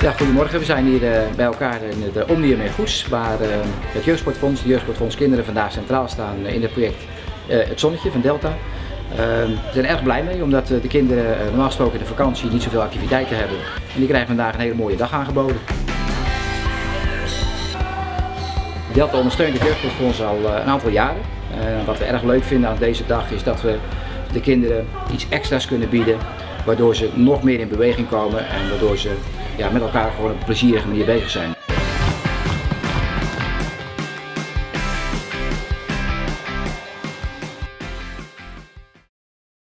Ja, goedemorgen. We zijn hier bij elkaar in het Omnium in Goes, waar het Jeugdsportfonds, de Jeugdsportfonds Kinderen vandaag centraal staan in het project Het Zonnetje van Delta. We zijn erg blij mee, omdat de kinderen normaal gesproken in de vakantie niet zoveel activiteiten hebben. En die krijgen vandaag een hele mooie dag aangeboden. Delta ondersteunt het Jeugdsportfonds al een aantal jaren. Wat we erg leuk vinden aan deze dag is dat we de kinderen iets extra's kunnen bieden, waardoor ze nog meer in beweging komen en waardoor ze met elkaar gewoon op een plezierige manier bezig zijn.